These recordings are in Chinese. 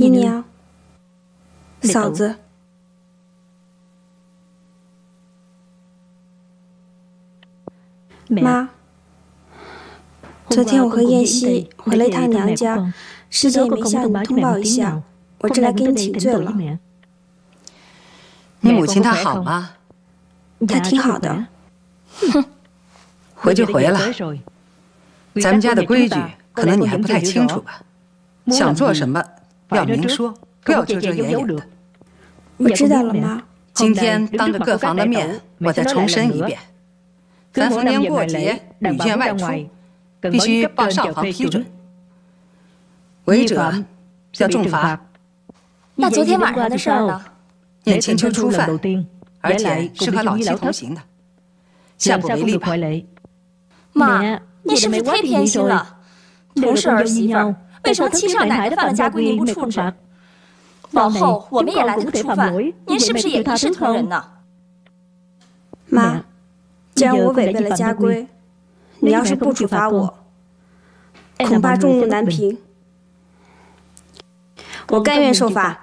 姨娘、嫂子，妈，昨天我和燕西回了一趟娘家，师姐也没向你通报一下，我这来给你请罪了。 你母亲她好吗？ 她挺好的。 哼，回就回了。咱们家的规矩，可能你还不太清楚吧？想做什么要明说，不要遮遮掩掩的。 我知道了，妈。 今天当着各房的面，我再重申一遍：凡逢年过节、旅见外出，必须报上房批准，违者要重罚。 那昨天晚上的事儿呢？ 念千秋初犯，而且是和老七同行的，下不为例吧？ 妈，你是不是忒偏心了？同是儿媳妇儿，为什么七少奶奶犯了家规您不处置？往后我们也来这个初犯，您是不是也一视同仁呢？ 妈，既然我违背了家规，你要是不处罚我，恐怕众怒难平。我甘愿受罚。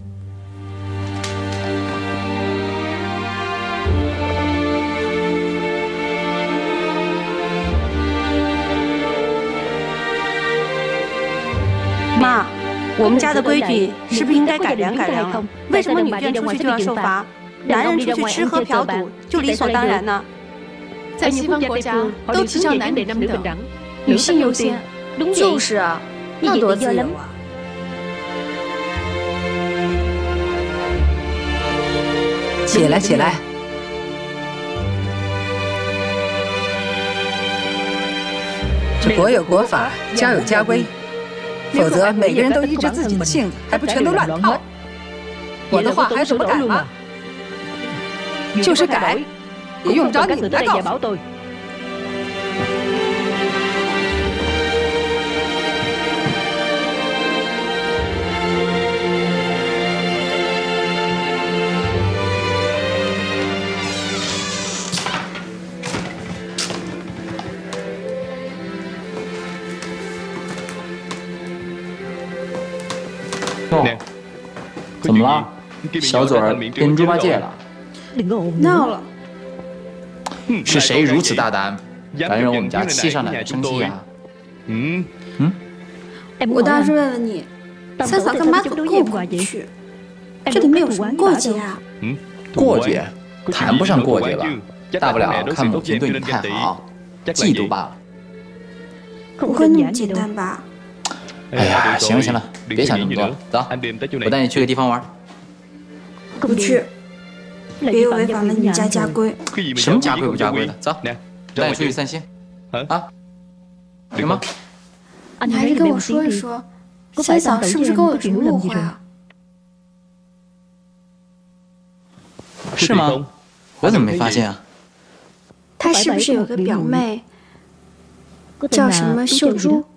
妈，我们家的规矩是不是应该改良改良了？为什么女眷出去就要受罚，男人出去吃喝嫖赌就理所当然呢？ 在西方国家都提倡男女平等，女性优先。 就是啊，那多自由啊！ 起来，起来！这国有国法，家有家规。否则，每个人都依着自己的性子，还不全都乱套？我的话还是不改吗？就是改，也用不着你们来告诉。 怎么了？小嘴儿变成猪八戒了？ 闹了！ 是谁如此大胆，敢惹我们家七少奶奶生气啊？ 我倒是问问你，三嫂干妈走过不过去？这里面有什么过节啊？ 过节？谈不上过节吧，大不了看母亲对你太好，嫉妒罢了。 不会那么简单吧？ 哎呀，行了行了，别想这么多，走，我带你去个地方玩。 不去，别又违反了你家家规。 什么家规不家规的？走，我带你出去散心。啊？什么？ 你还是跟我说一说，三嫂是不是跟我有什么误会啊？ 是吗？我怎么没发现啊？ 她是不是有个表妹，叫什么秀珠？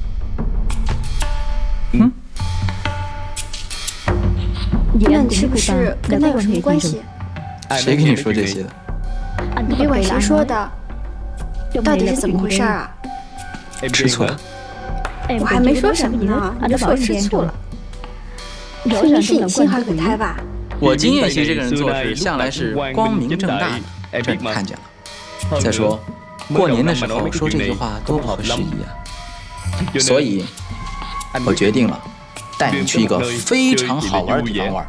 那你是不是跟他有什么关系？ 谁跟你说这些的？ 你别管谁说的，到底是怎么回事啊？ 吃醋了？ 我还没说什么呢，你就说我吃醋了？说明是你心怀鬼胎吧？ 我金燕西这个人做事向来是光明正大的，这你看见了。再说，过年的时候说这句话多不合时宜啊！所以，我决定了。带你去一个非常好玩的地方玩。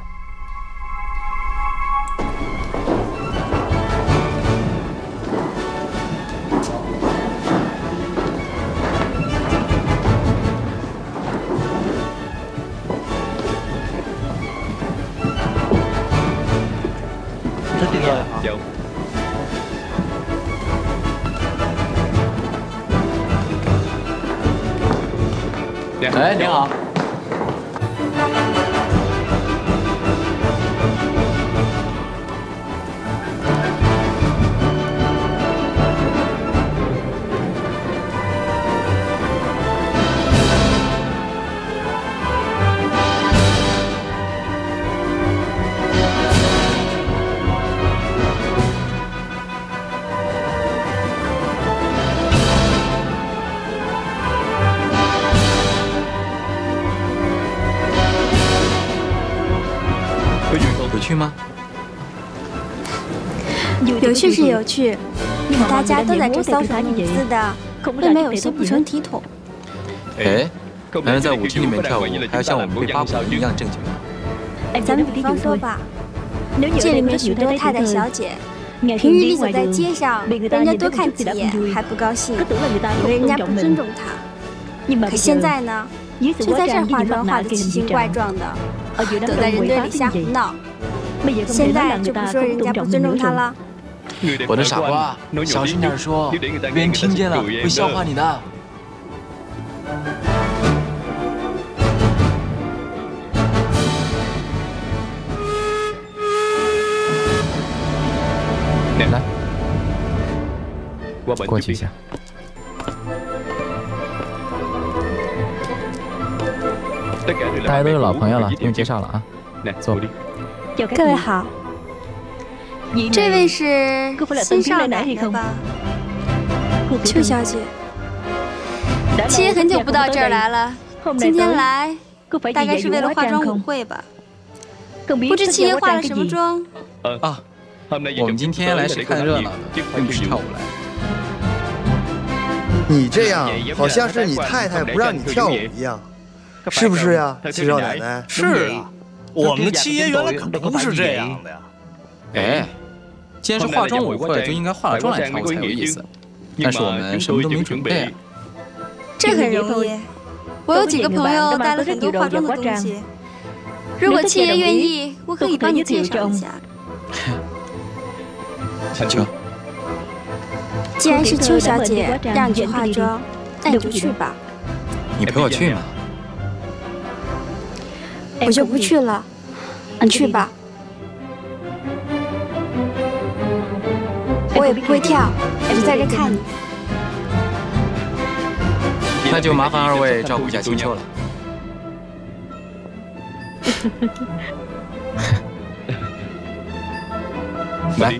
有。 哎，你好。 有趣吗？ 有趣是有趣，大家都在这搔首弄姿的，未免有些不成体统。 哎，男人在舞厅里面跳舞，还要像我们被扒骨一样正经吗？ 咱们比方说吧，这里面许多太太小姐，平日里走在街上，被人家多看几眼还不高兴，以为人家不尊重她。可现在呢，却在这儿化妆化得奇形怪状的，躲在人堆里瞎胡闹。现在就不说人家不尊重她了。 我的傻瓜，小声点说，别人听见了会笑话你的。来，过去一下。大家都是老朋友了，不用介绍了啊。坐。 各位好，这位是新上来的吧？邱小姐，七爷很久不到这儿来了，今天来大概是为了化妆舞会吧？不知七爷化了什么妆？ 啊，我们今天来是看热闹的，并不是跳舞来。 你这样好像是你太太不让你跳舞一样，是不是呀，七少奶奶？ 是啊，我们的七爷原来可不是这样的呀。 哎，既然是化妆舞会，就应该化了妆来跳舞才有意思。但是我们什么都没准备。 这很容易，我有几个朋友带了很多化妆的东西。如果七爷愿意，我可以帮你介绍一下。 秋， 既然是邱小姐让你去化妆，那你就去吧。 你陪我去嘛？ 我就不去了，你去吧。我也不会跳，我就在这看你。 那就麻烦二位照顾一下青秋了。来。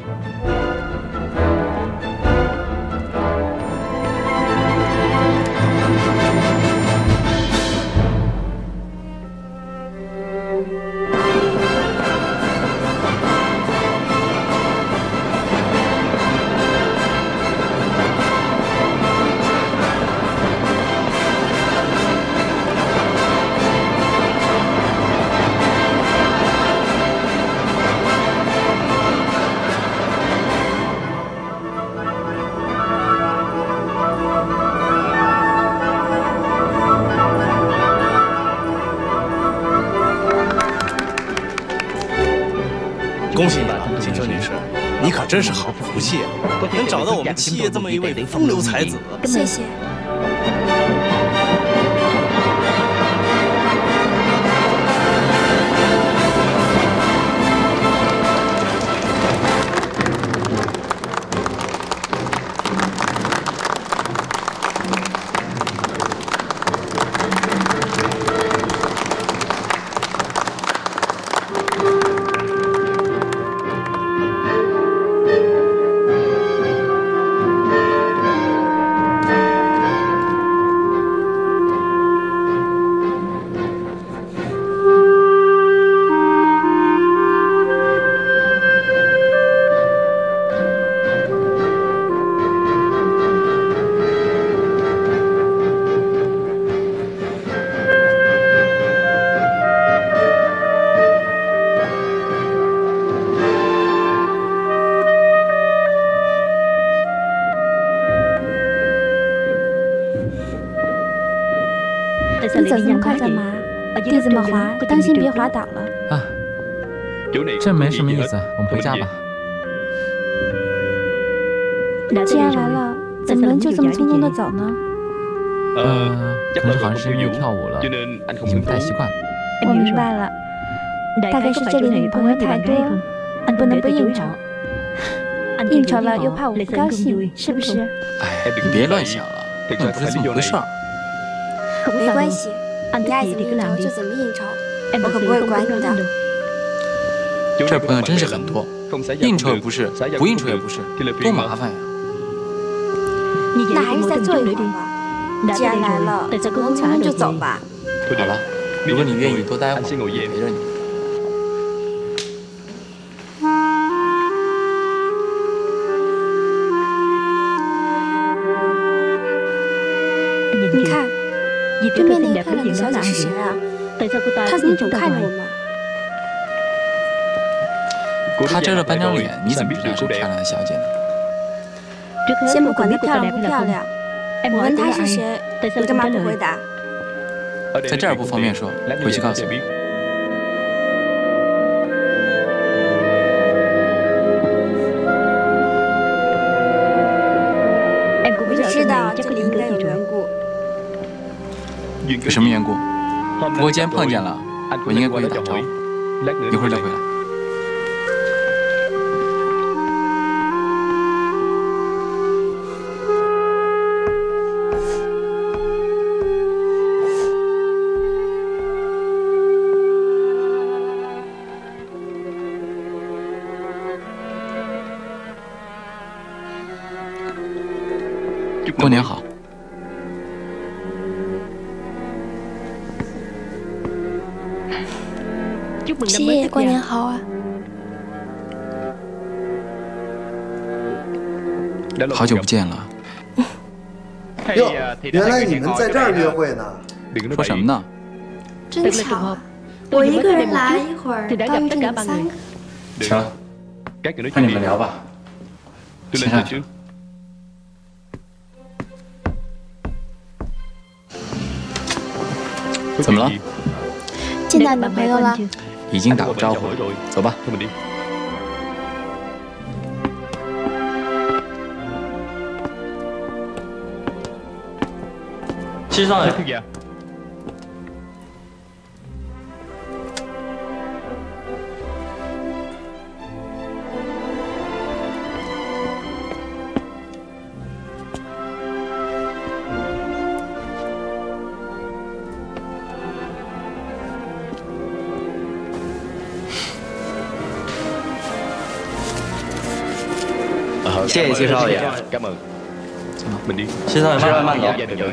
恭喜你了，青秋女士，你可真是好福气啊，能找到我们七爷这么一位风流才子。 谢谢。你走这么快干嘛？地这么滑，当心别滑倒了。 啊，这没什么意思，我们回家吧。 既然来了，怎么能就这么匆匆的走呢？ 可能好像是因为跳舞了，已经不太习惯了。 我明白了，大概是这里的女朋友太多，不能不应酬。应酬了又怕我不高兴，是不是？ 哎，你别乱想了，那不是这么回事儿。 没关系，你爱怎么应酬就怎么应酬，我可不会管你的。 这朋友真是很多，应酬也不是，不应酬也不是，多麻烦呀！ 那还是再坐一会儿吧。既然来了，能匆匆就走吧。 好了，如果你愿意多待会儿，我陪着你。 姐是谁啊？她怎么总看着我们？ 她遮着半张脸，你怎么知道是漂亮的小姐呢？ 先不管她漂亮不漂亮，我问她是谁，你干嘛不回答？ 在这儿不方便说，回去告诉我。 我就知道这里应该有缘故。 有什么缘故？不过既然碰见了，我应该过去打招呼，一会儿就回来。过年好。 七爷过年好啊！ 好久不见了。 哟，原来你们在这儿约会呢？ 说什么呢？ 真巧啊！我一个人来，一会儿到遇着你们3个。 行了，那你们聊吧。先上去。怎么了？ 见到你男朋友了？ 已经打过招呼了，走吧。 七少爷， 谢谢七少爷。 七少爷慢走。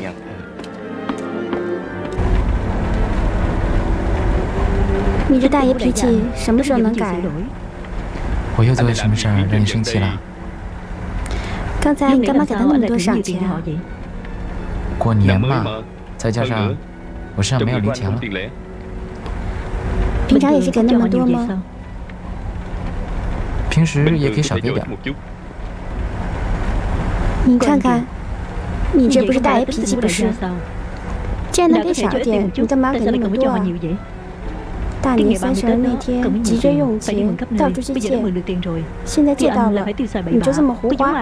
你这大爷脾气什么时候能改？ 我又做了什么事儿让你生气了？ 刚才你干嘛给他那么多赏钱啊？ 过年嘛，再加上我身上没有零钱了。 平常也是给那么多吗？ 平时也可以少给点。 你看看，你这不是大爷脾气不是？既然能给少点，你干嘛给那么多啊？大年30那天急着用钱，到处去借，现在借到了，你就这么胡花？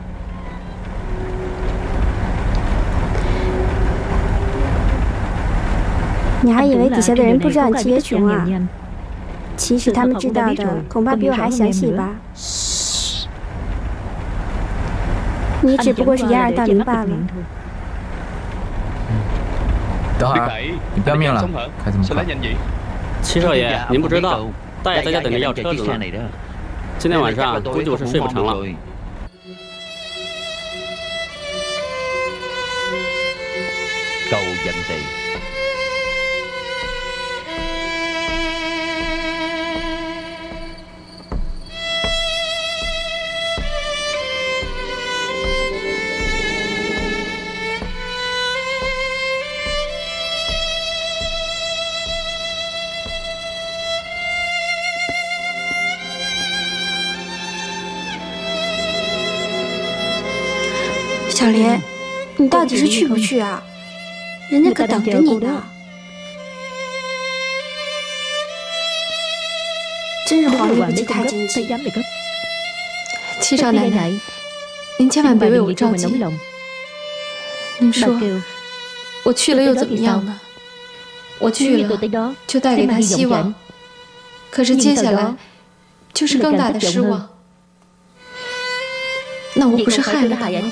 你还以为底下的人不知道你七爷穷啊？其实他们知道的，恐怕比我还详细吧。你只不过是掩耳盗铃罢了。 等会儿，你不要命了？开这么快？ 七少爷，您不知道，大爷在家等着要车子呢。今天晚上估计我是睡不成了。 救人哋。 小莲，你到底是去不去啊？人家可等着你呢。真是皇帝不急太监急。 七少奶奶，您千万别为我着急。您说，我去了又怎么样呢？我去了就带给他希望，可是接下来就是更大的失望。那我不是害了他吗？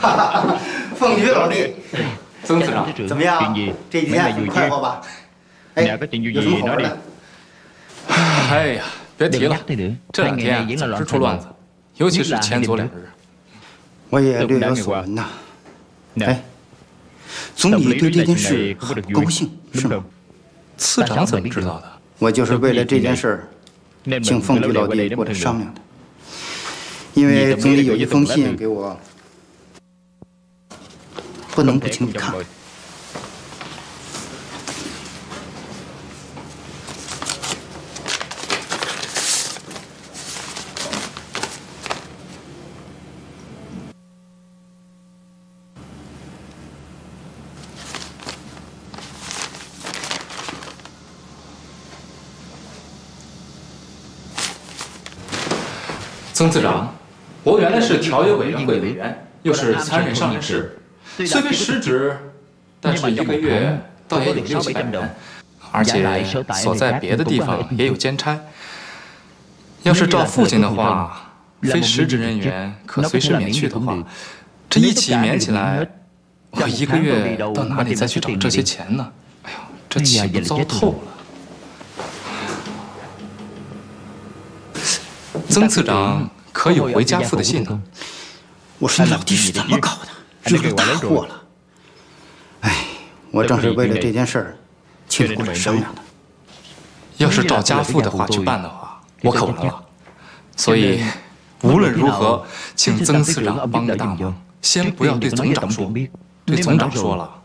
凤菊老弟， 曾次长怎么样？这几天很快活吧？哎，有什么好玩的？ 哎呀，别提了，这2天总是出乱子，尤其是前左2日。 我也略有所闻呐。哎，总理对这件事很不高兴，是吗？ 次长怎么知道的？ 我就是为了这件事请凤菊老弟过来商量的。因为总理有一封信给我，不能不请你看。 曾次长，我原来是条约委员会委员，又是参任上任士，虽非实职，但是1个月倒也有600-700元，而且所在别的地方也有兼差。要是照父亲的话，非实职人员可随时免去的话，这一起免起来，我1个月到哪里再去找这些钱呢？哎呦，这岂不糟透了？曾次长可有回家父的信呢？ 我说你老弟是怎么搞的，惹了大祸了。哎，我正是为了这件事儿，请你过来商量的。 要是照家父的话去办的话，我可完了。所以无论如何，请曾次长帮个大忙，先不要对总长说，对总长说了，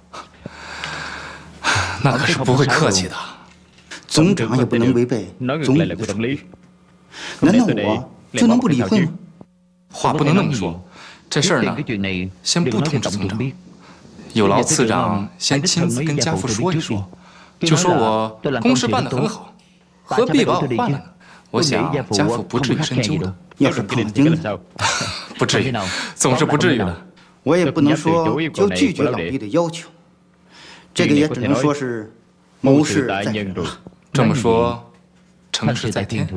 那可是不会客气的。 总长也不能违背总理的旨意。难道我就能不理会吗？ 话不能那么说，这事儿呢，先不通知总长，有劳次长先亲自跟家父说一说，就说我公事办得很好，何必把我换了呢？我想家父不至于深究的。 要是碰钉子， 不至于，总是不至于的。 我也不能说就拒绝老弟的要求，这个也只能说是谋事在人了。 这么说，成事在天。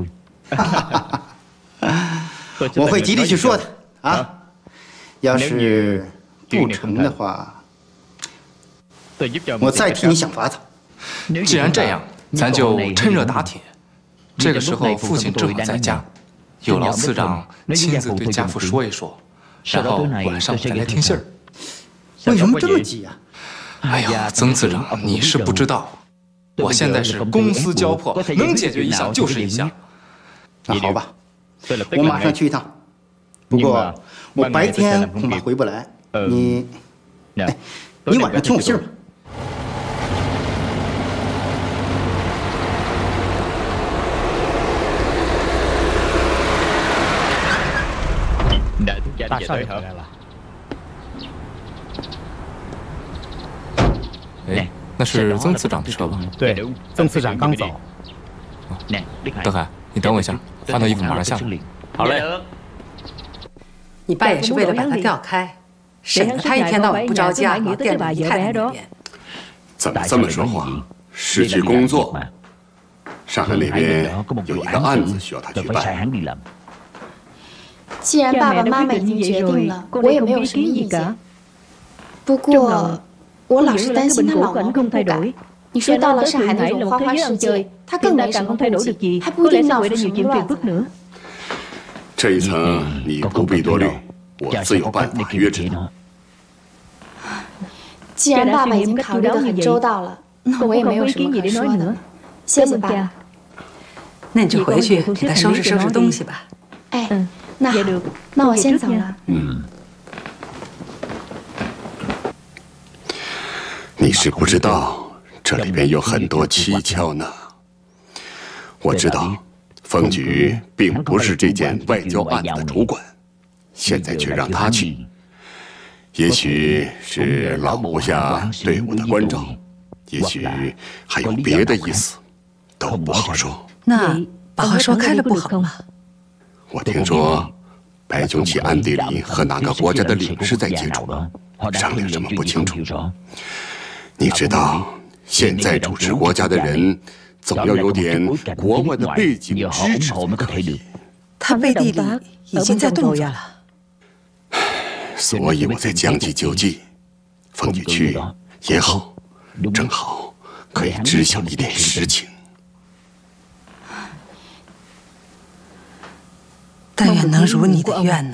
我会极力去说的啊！要是不成的话，我再替你想法子。 既然这样，咱就趁热打铁。这个时候父亲正好在家，有劳次长亲自对家父说一说，然后晚上再来听信儿。 为什么这么急啊？ 哎呀，曾次长，你是不知道，我现在是公私交迫，能解决一项就是一项。 那好吧，我马上去一趟。不过我白天恐怕回不来，你晚上听我信吧。 大少爷回来了。 哎，那是曾次长的车吧？ 对，曾次长刚走。 德海，你等我一下，换套衣服马上下来。 好嘞。 你爸也是为了把他调开，省得他一天到晚不着家，老惦着姨太太那边。 怎么这么说话？是去工作。上海那边有一个案子需要他去办。 既然爸爸妈妈已经决定了，我也没有什么意见。不过，我老是担心他老毛病不改。你说到了上海那种花花世界，他更没什么顾忌，还不一定闹出什么乱子来。 这一层你不必多虑，我自有办法约制。 既然爸爸已经考虑得很周到了，那我也没有什么可说的。谢谢爸爸。 那你就回去给他收拾收拾东西吧。 哎，那好，那我先走了。 你是不知道，这里边有很多蹊跷呢。我知道，凤菊并不是这件外交案子的主管，现在却让他去，也许是老部下对我的关照，也许还有别的意思，都不好说。 那把话说开了不好吗？ 我听说，白九起暗地里和哪个国家的领事在接触，商量什么不清楚。你知道，现在主持国家的人总要有点国外的背景支持才可以。 他背地里已经在动作了， 所以我在将计就计，凤举去也好，正好可以知晓一点实情。 但愿能如你的愿呐。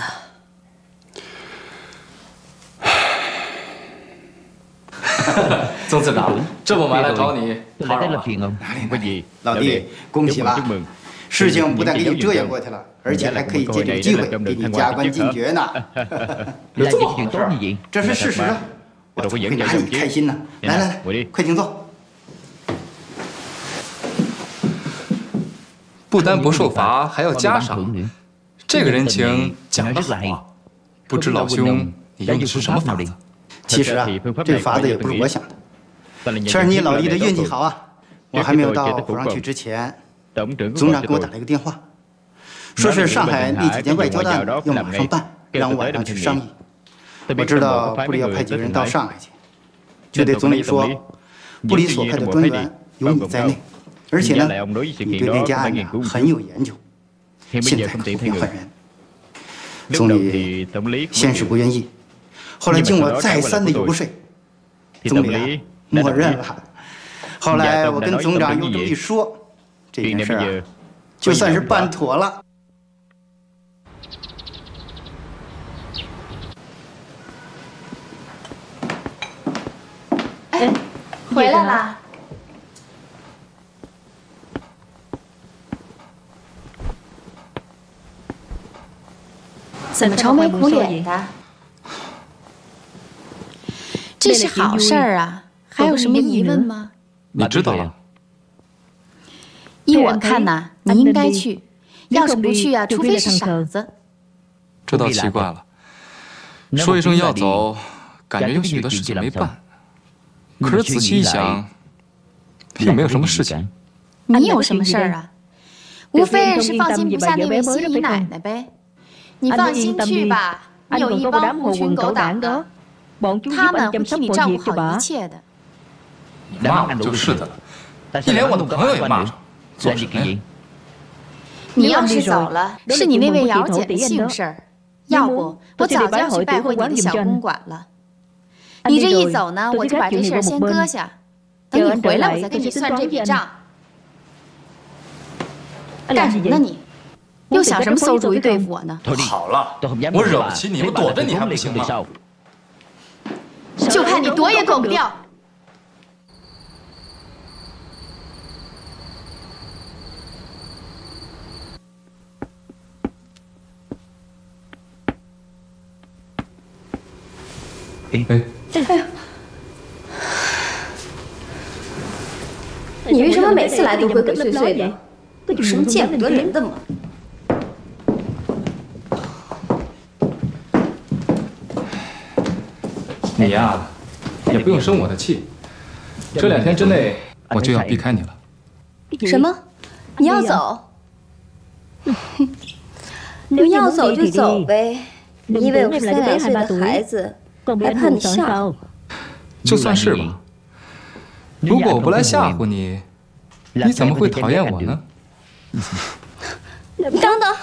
曾次长，这不瞒来找你讨扰了。 老弟，恭喜了！事情不但给你这样过去了，而且还可以借这个机会给你加官进爵呢。有这么好事？这是事实啊！我怎么会拿你开心呢？来来来，快请坐。 不单不受罚，还要加赏，这个人情讲得好啊！不知老兄你用的是什么法子？ 其实啊，这法子也不是我想的，全是你老弟的运气好啊！我还没有到府上去之前，总长给我打了一个电话，说是上海那几件外交的案要马上办，让我晚上去商议。我知道部里要派几个人到上海去，就对总理说，部里所派的专员有你在内，而且呢，你对那件案呢很有研究，现在可不便换人。总理先是不愿意。后来经我再三的游说，总理啊默认了。后来我跟总长又这么一说，这件事啊就算是办妥了。 哎，回来啦！怎么愁眉苦脸的？这是好事儿啊，还有什么疑问吗？ 你知道了。 依我看呐，你应该去。要是不去啊，除非是傻子。 这倒奇怪了，说一声要走，感觉有许多事情没办。可是仔细一想，也没有什么事情。 你有什么事儿啊？无非是放心不下那位新姨奶奶呗。你放心去吧，你有一帮狐群狗党的。他们会替你照顾好一切的。 骂就是的，你连我的朋友也骂上，做什么呀？ 你要是走了，是你那位姚姐的幸事儿，要不我早就要去拜会你的小公馆了。你这一走呢，我就把这事儿先搁下，等你回来我再跟你算这笔账。干什么呢你？又想什么馊主意对付我呢？ 好了，我惹不起你，我躲着你还不行吗？ 就看你躲也躲不掉。 哎， 你为什么每次来都鬼鬼祟祟的？有什么见不得人的吗？ 你呀，也不用生我的气。这2天之内，我就要避开你了。 什么？你要走？你要走就走呗。你以为我是3、2岁的孩子，还怕你吓唬？ 就算是吧。如果我不来吓唬你，你怎么会讨厌我呢？ 等等，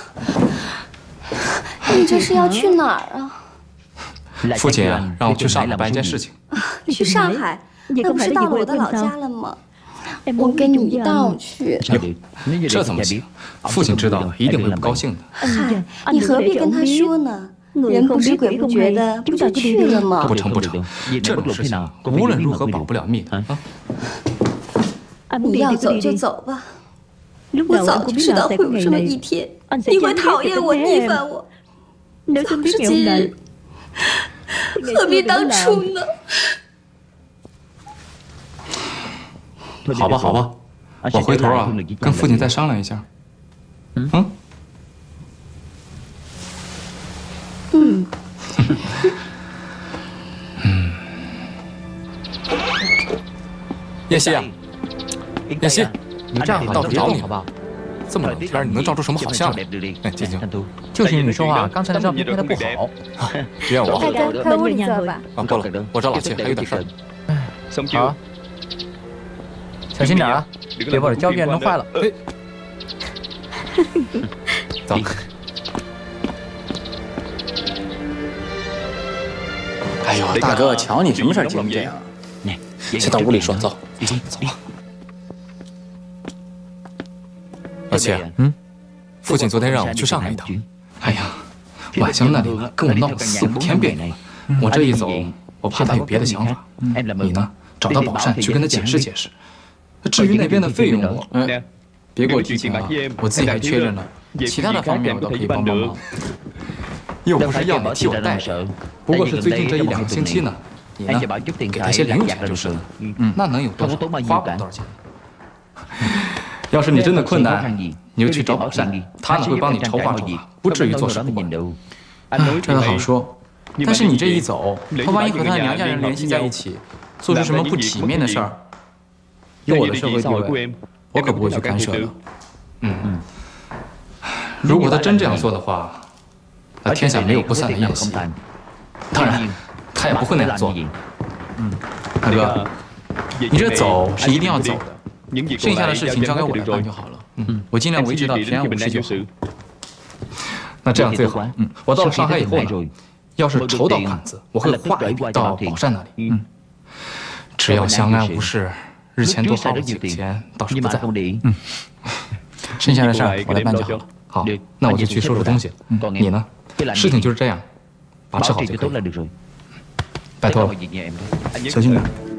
你这是要去哪儿啊？ 父亲啊，让我去上海办一件事情。 去上海？那不是到了我的老家了吗？我跟你一道去。 这怎么行？父亲知道了一定会不高兴的。 嗨，你何必跟他说呢？人不知鬼不觉的，不就去了吗？ 不成，这种事情无论如何保不了密的啊。 你要走就走吧。我早就知道会有这么一天，你会讨厌我、逆反我。早知今日，何必当初呢？ 好吧，我回头啊跟父亲再商量一下。叶希啊，叶希，你这样到处找你好不好？这么冷天，你能照出什么好相来？哎，静静， 就听你说话，刚才那照片拍的不好。 别怨我。 大哥，快屋里坐吧。 啊，不了，我找老谢还有点事儿。 好，小心点啊，别把这胶片弄坏了。 走。 哎呦，大哥，瞧你什么事儿急成这样？先到屋里说，走，走吧。 老七，父亲昨天让我去上海一趟。 哎呀，晚香那里跟我闹了4、5天别扭了，我这一走，我怕他有别的想法。你呢，找到宝善去跟他解释解释。至于那边的费用，别给我提钱啊，我自己还缺着呢。其他的方面我都可以帮帮忙，又不是要你替我带着。不过是最近这1、2个星期呢，你呢给他些零用钱就是了。那能有多少？花不了多少钱。要是你真的困难，你就去找宝善，他呢会帮你筹划筹划，不至于坐视不管。这个好说，但是你这一走，他万一和他娘家人联系在一起，做出什么不体面的事儿，以我的社会地位，我可不会去干涉的。如果他真这样做的话，那天下没有不散的宴席。当然，他也不会那样做。大哥，你这走是一定要走的。剩下的事情交给我来办就好了。我尽量维持到平安无事就好。那这样最好。我到了上海以后呢，要是筹到款子，我会划一笔到宝善那里。只要相安无事，日前多花我几个钱倒是不在。剩下的事儿我来办就好了。好，那我就去收拾东西。你呢？事情就是这样，把持好就可以。拜托了，小心点。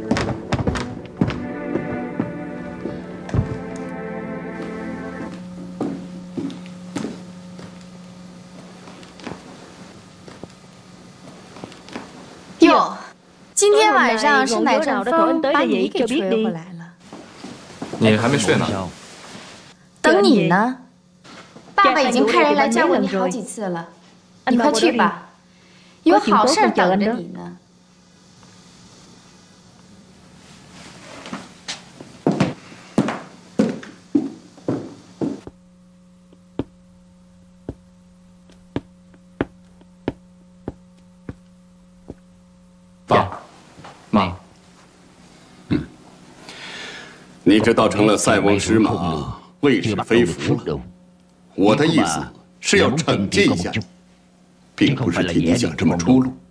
哟，今天晚上是哪阵风把你给吹回来了？ 你还没睡呢？ 等你呢。爸爸已经派人来叫过你好几次了，你快去吧，有好事等着你呢。 爸妈， 你这倒成了塞翁失马，未是非福了。我的意思是要惩戒一下你，并不是替你想这么出路。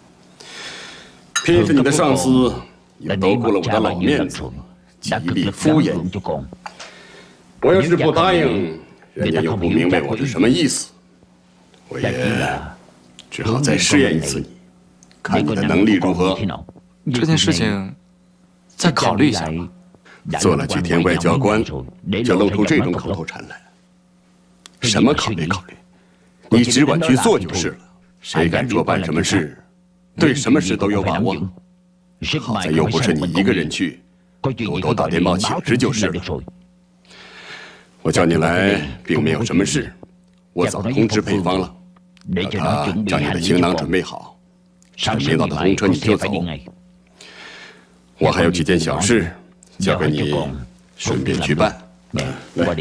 偏是你的上司又都顾了我的老面子，极力敷衍你。我要是不答应，人家又不明白我是什么意思，我也只好再试验一次你，看你的能力如何。 这件事情再考虑一下吧。 做了几天外交官，就露出这种口头禅来。什么考虑考虑？你只管去做就是了。谁敢说办什么事，对什么事都有把握。好在又不是你一个人去，多多打电报请示就是了。我叫你来，并没有什么事，我早通知配方了，让他将你的行囊准备好，上领导的红车你就走。我还有几件小事，交给你顺便去办。来。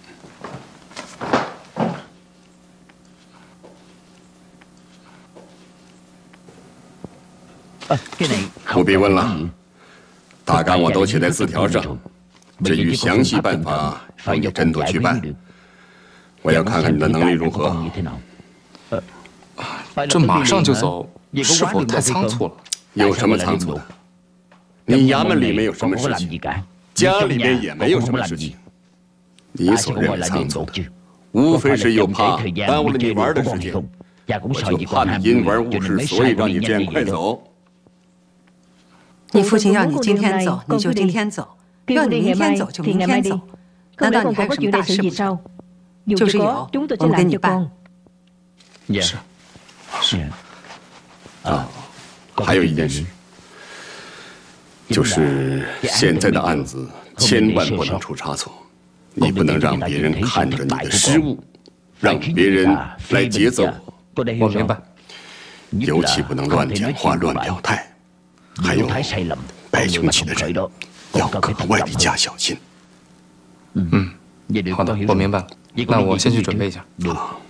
不必问了，大纲我都写在字条上。至于详细办法，让你斟酌去办。我要看看你的能力如何。 这马上就走，是否太仓促了？ 有什么仓促的？你衙门里没有什么事情，家里边也没有什么事情。你所认为仓促的，无非是又怕耽误了你玩的时间。我就怕你因玩误事，所以让你这样快走。 你父亲要你今天走，你就今天走；要你明天走，就明天走。难道你还有什么大事不成？就是有，我们给你办。 是。 还有一件事，就是现在的案子千万不能出差错，你不能让别人看着你的失误，让别人来劫走我。 我明白。 尤其不能乱讲话、乱表态。还有摆雄起的人，要格外的加小心。 好的，我明白了。那我先去准备一下。 好。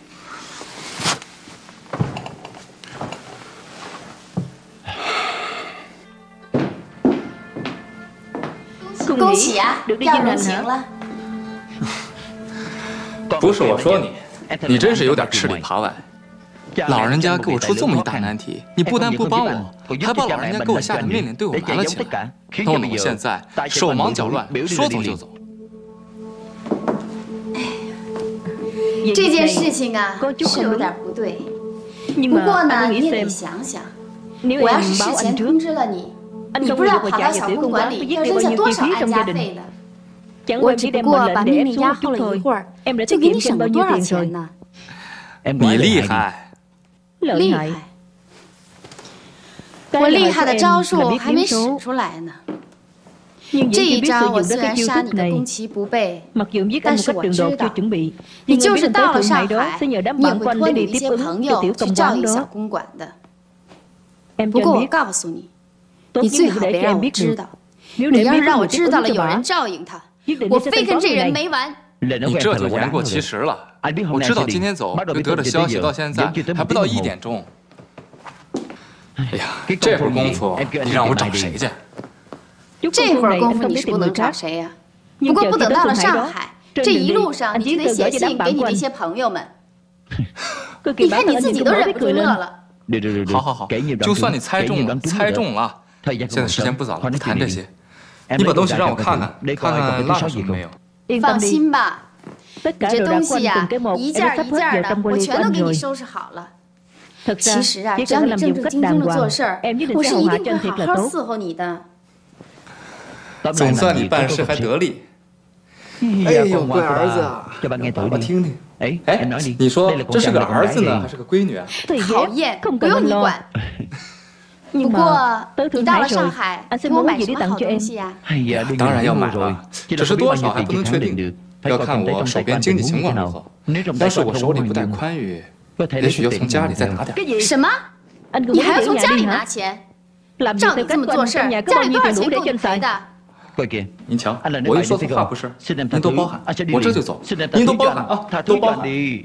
恭喜啊，要人情了。 不是我说你，你真是有点吃里扒外。 老人家给我出这么一大难题，你不但不帮我，还把老人家给我下的命令对我瞒了起来，弄得我现在手忙脚乱，说走就走。 这件事情啊，是有点不对。不过呢，你也得想想，我要是事前通知了你，你不知道跑到小公馆里要扔下多少安家费呢？我只不过把命令压后了一会儿，就给你省了多少钱呢？ 你厉害， 厉害！我厉害的招数还没使出来呢。这一招我虽然杀你个攻其不备，但是我知道，你就是到了上海，你也会托你一些朋友去照应小公馆的。不过我告诉你，你最好别让我知道。你要是让我知道了有人照应他，我非跟这人没完。 你这就言过其实了。我知道今天走，就得了消息，到现在还不到1点钟。哎呀，这会儿功夫你让我找谁去？ 这会儿功夫你是不能找谁呀？不过不等到了上海，这一路上你就得写信给你那些朋友们。你看你自己都忍不住乐了。 好，就算你猜中了，现在时间不早了，不谈这些。你把东西让我看看落下什么没有？ 放心吧，这东西呀，一件一件的，我全都给你收拾好了。其实啊，只要你正正经经的做事儿，我是一定会好好伺候你的。 总算你办事还得力。 哎呦，乖儿子啊，我听听。 哎，你说这是个儿子呢，还是个闺女啊？ 讨厌，不用你管。不过你到了上海，给我买什么好东西呀？ 当然要买了，只是多少还不能确定，要看我手边经济情况如何。要是我手里不太宽裕，也许要从家里再拿点。 什么？你还要从家里拿钱？照你这么做事，家里多少钱够你赔的？ 您瞧，我一说错话不是，您多包涵，我这就走。您多包涵啊，多包涵。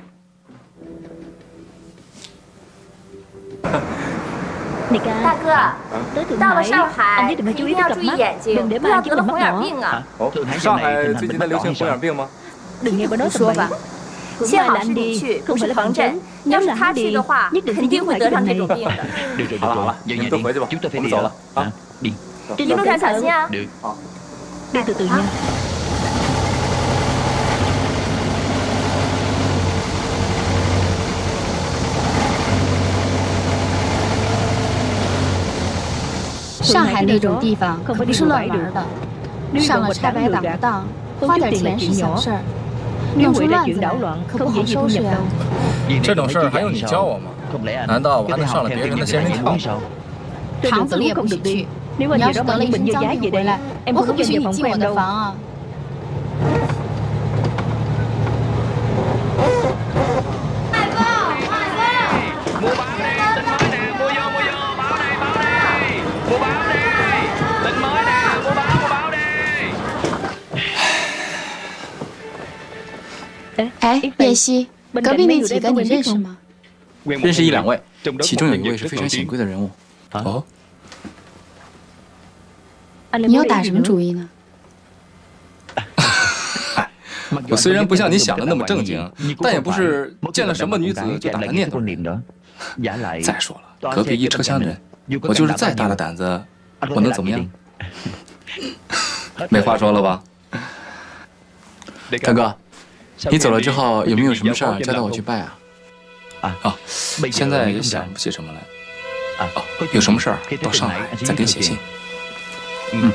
大哥，到了上海一定要注意眼睛，不要得了红眼病啊！ 上海最近在流行红眼病吗？ 不说吧，幸好是你去，不是彭震。要是他去的话，肯定会得上这种病的。 好了，你们都回去吧，我们走了啊！ 一路上小心啊！ 好。 上海那种地方可不是乱玩的，上了差白党的当，花点钱是小事儿，弄出乱子来可不好收拾啊。 这种事儿还用你教我吗？难道我还能上了别人的仙人跳吗？ 堂子里也不许去。你要是得了一身脏病回来，我可不许你进我的房啊！卖报，卖报！哎，叶希，隔壁那几个你认识吗？ 认识1、2位，其中有一位是非常显贵的人物。哦。 你要打什么主意呢？ 我虽然不像你想的那么正经，但也不是见了什么女子就打算念头。再说了，隔壁1车厢人，我就是再大的胆子，我能怎么样？没话说了吧？大哥，你走了之后有没有什么事儿交代我去办啊？啊，现在也想不起什么来。哦，有什么事儿到上海再给你写信。嗯。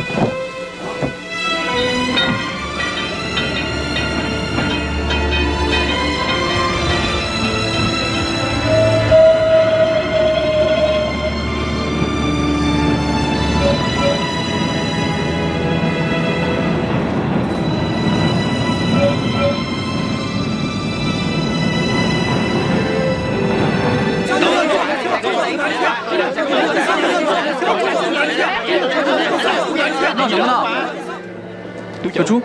闹什么闹？小猪，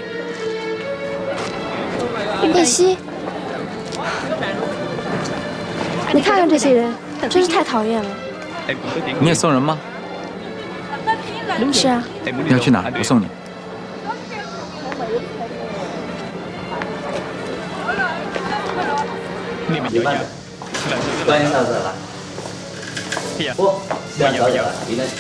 叶希，你看看这些人，真是太讨厌了。 你也送人吗？ 是啊。 你要去哪？我送你。 欢迎嫂子来。不，不要早点来，一个。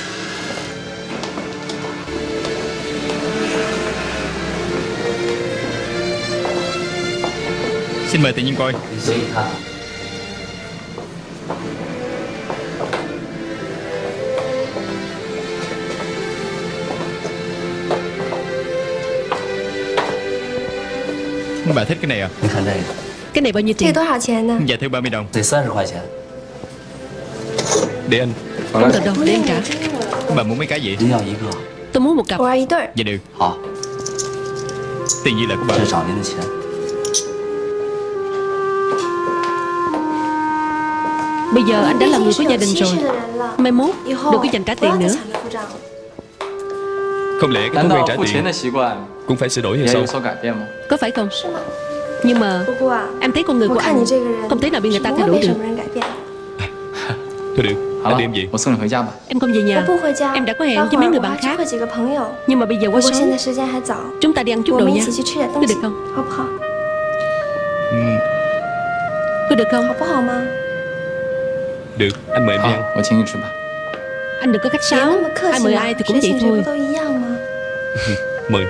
Xin mời tự nhiên coi. Bà thích cái này à? Cái này bao nhiêu tiền? Dạ theo 30 đồng. Thì 30 块钱. Để anh. Không cần đâu, để anh trả. Bà muốn mấy cái gì? Tôi muốn một cặp. Dạ được. Tiền gì là của bà? Bây giờ anh đã là người của gia đình rồi. Mai mốt đừng có dành trả tiền nữa. Không lẽ cái thói quen trả tiền cũng phải sửa đổi hay sao? Có phải không? Nhưng mà em thấy con người của anh không thể nào bị người ta thay đổi được. Thôi được, anh đi em gì? Em không về nhà. Em đã có hẹn với mấy người bạn khác. Nhưng mà bây giờ quá sớm. Chúng ta đi ăn chút đồ nha. Có được không? Có được không? Được, anh mời em đi ăn. Anh đừng có khách sáo. Ai mời ai thì cũng vậy thôi. Mời.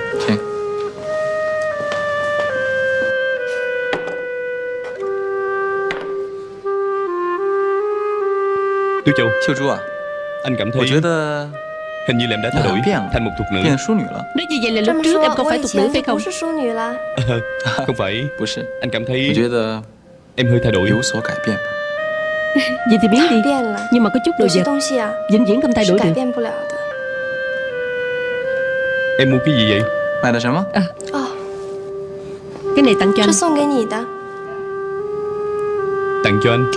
Tú Châu. Châu Chú à? Anh cảm thấy hình như là em đã thay đổi thành một thục nữ. Nói như vậy là lúc trước em không phải thục nữ phải không? Không phải. Anh cảm thấy em hơi thay đổi. Vậy thì biến đi. Nhưng mà có chút đồ vật vĩnh viễn không thay đổi được. Em mua cái gì vậy? Cái này tặng cho anh. Tặng cho anh.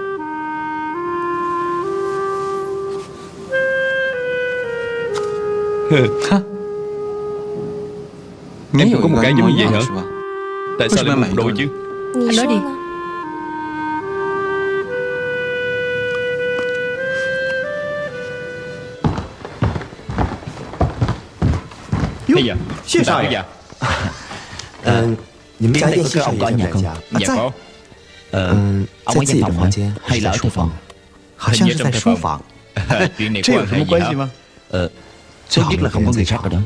Em cũng có một cái giống như vậy hả? Tại sao lại mua một đôi chứ? Anh nói đi. Bây giờ, Xuyên少爷。你们家店谢少爷在不在家？在。在自己的房间还是在书房？好像是在书房。这有什么关系吗？最好là không có người khác ở đó.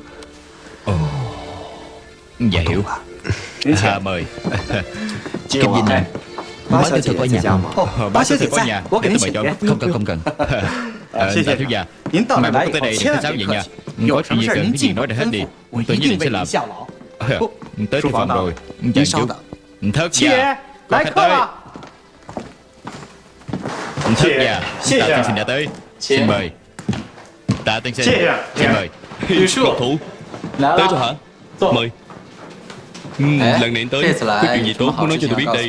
Dạ hiểu. Mời. Cái gì này? Bá小姐có nhà không? Bá小姐có nhà. Để tôi mời cho. Không cần. Đại thiếu gia, mai mốt tới đây đừng sao vậy nha. Có chuyện gì cần cái gì nói ra hết đi. Tôi nhất định sẽ làm. Tới thư phòng rồi. Chờ chút. Thất gia, có khách tới. Thất gia, Tạ tiên sinh đã tới. Xin mời. Tạ tiên sinh, xin mời. Ngọc thủ, tới rồi hả? Mời. Lần này anh tới, có chuyện gì tốt muốn nói cho tôi biết đây.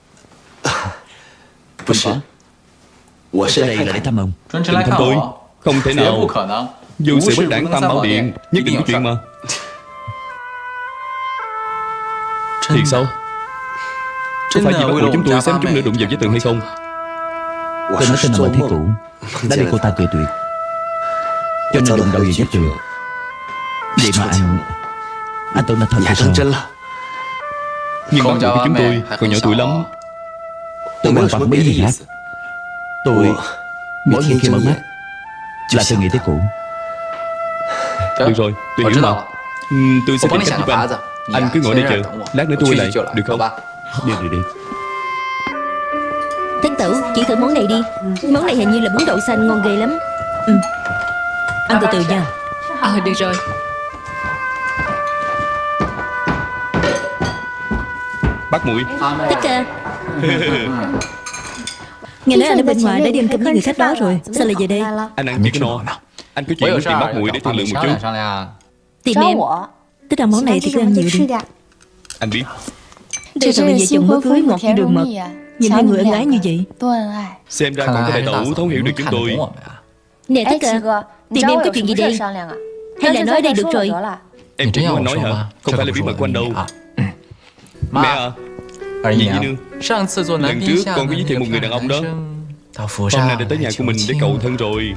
Tôi đây là để thăm ông. Đừng thăm tôi. Không thể nào. Vô sự bất đảng Tam Bảo Điện, nhất định có chuyện mà. Thiệt sao? Có phải vì bắt buộc chúng tôi xém chút nữa đụng vào vết tường hay không? Tôi nói tên là Mã Thiết Cũ, đã để cô ta cười tuyệt, cho nên đụng đầu vào vết tường. Vậy mà anh tưởng là thật hay sao? Nhưng bạn của chúng tôi còn nhỏ tuổi lắm. Tôi hoàn toàn không biết gì khác. Tôi mỗi khi mở mắt là tôi nghĩ tới Cũ. Được rồi, tôi hiểu mà. Tôi sẽ tìm cách giúp anh. Anh cứ ngồi đây chờ, lát nữa tôi quay lại, được không? Được. Thánh tử, chỉ thử món này đi. Món này hình như là bún đậu xanh ngon ghê lắm. Ăn từ từ nha. Được rồi. Bắt mũi. Thích ca. Nghe nói anh ở bên ngoài đã đi ăn cơm với người khách đó rồi. Sao lại về đây? Anh ăn chưa có no. Anh có chuyện muốn tìm bắt mũi để thương lượng một chút. Tìm em. Thích ăn món này thì cứ ăn nhiều đi. Anh biết. Đây là vợ chồng mới cưới ngọt như đường mật. Nhìn hai người ân ái như vậy. Xem ra còn có đại tẩu thấu hiểu được chúng tôi. Nè Thích ca, tìm em có chuyện gì đây? Hay là nói đây được rồi? Em chỉ muốn anh nói hả? Không phải là bí mật của anh đâu. Mẹ à, Dì Nương, lần trước con có giới thiệu một người đàn ông đó. Hôm nay đã tới nhà của mình để cầu thân rồi.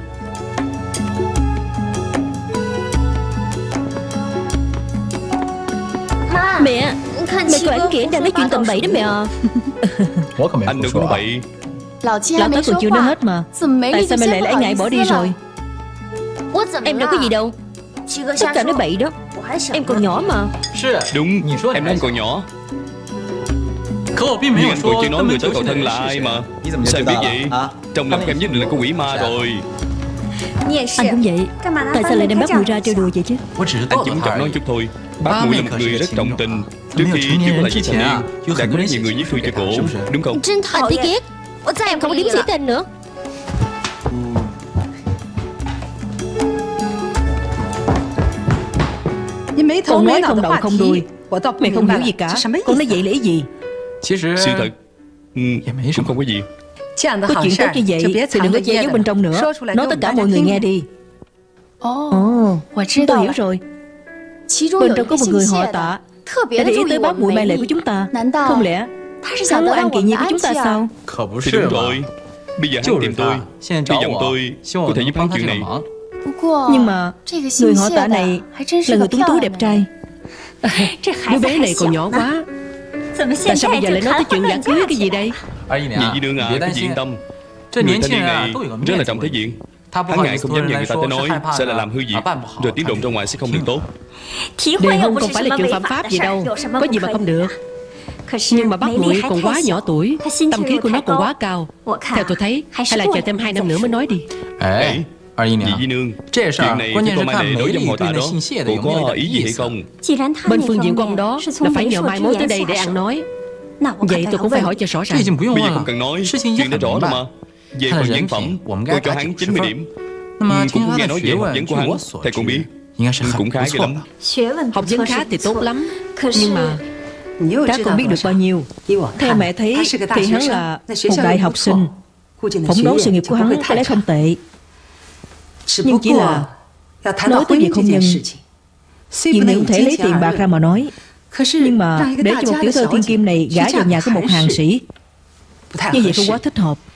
Mẹ coi anh kìa đang nói chuyện tầm bậy đó mẹ à. Anh đừng có nói bậy. Lão tới còn chưa nói hết mà. Tại sao mày lại lấy ngại bỏ đi rồi? Em đâu có gì đâu. Tất cả nói bậy đó. Em còn nhỏ mà. Đúng, em nói em còn nhỏ. Nhưng anh còn chưa nói người tới cậu thân là ai mà. Sao em biết vậy? Trong lòng em nhất định là có quỷ ma rồi. Anh cũng vậy. Tại sao lại đem bác Mùi ra trêu đùa vậy chứ? Anh chỉ muốn chọc nói chút thôi. Bác Mùi là một người rất trọng tình. Trước khi chưa có là gì thanh niên, đã có rất nhiều người viết thư cho cổ, đúng không? Anh thấy ghét. Em không có điểm sĩ tên nữa. Con nói không đầu không đuôi. Mày không hiểu gì cả. Con nói vậy là ý gì? Sự thật cũng không có gì. Có chuyện tốt như vậy thì đừng có che giấu bên trong nữa. Nói tất cả mọi người nghe đi. Tôi hiểu rồi. Bên trong có một người họ Tạ đã để ý tới bác Mùi mai lệ của chúng ta. Không lẽ hắn muốn ăn kỳ nhi của chúng ta sao? Thì đúng rồi. Bây giờ hắn tìm tôi, hy vọng tôi có thể giúp hắn chuyện này. Nhưng mà người họ Tạ này là người tuấn tú đẹp trai. Đứa bé này còn nhỏ quá. Tại sao bây giờ lại nói tới chuyện giảng cưới cái gì đây? Dì Di Nương à, cứ yên tâm. Người thanh niên này rất là trọng thể diện. Hắn ngại không dám nhận người ta tới nói, sẽ là làm hư việc, rồi tiếng đồn ra ngoài sẽ không được tốt. Đề hôn không phải là chuyện phạm pháp gì đâu, có gì mà không được. Nhưng mà bác Mùi còn quá nhỏ tuổi, tâm khí của nó còn quá cao. Theo tôi thấy, hay là chờ thêm 2 năm nữa mới nói đi. Dì Di Nương, chuyện này cho con Mai Lệ đối với họ Tạ đó, cô có ý gì hay không? Bên phương diện của ông đó là phải nhờ mai mối tới đây để ăn nói. Vậy tôi cũng phải hỏi cho rõ ràng. Bây giờ không cần nói, chuyện đã rõ rồi mà. Về phần nhân phẩm, tôi cho hắn 90 điểm. Cũng không nghe nói về học vấn của hắn, thầy cũng biết, cũng khá cái lắm. Học vấn khá thì tốt lắm, nhưng mà các con biết được bao nhiêu? Theo mẹ thấy thì hắn là một đại học sinh. Phỏng đoán sự nghiệp của hắn có lẽ không tệ, nhưng chỉ là nói tới việc hôn nhân, chuyện này không thể lấy tiền bạc ra mà nói. Nhưng mà để cho một tiểu thơ thiên kim này gả vào nhà của một hàng sĩ, như vậy không quá thích hợp.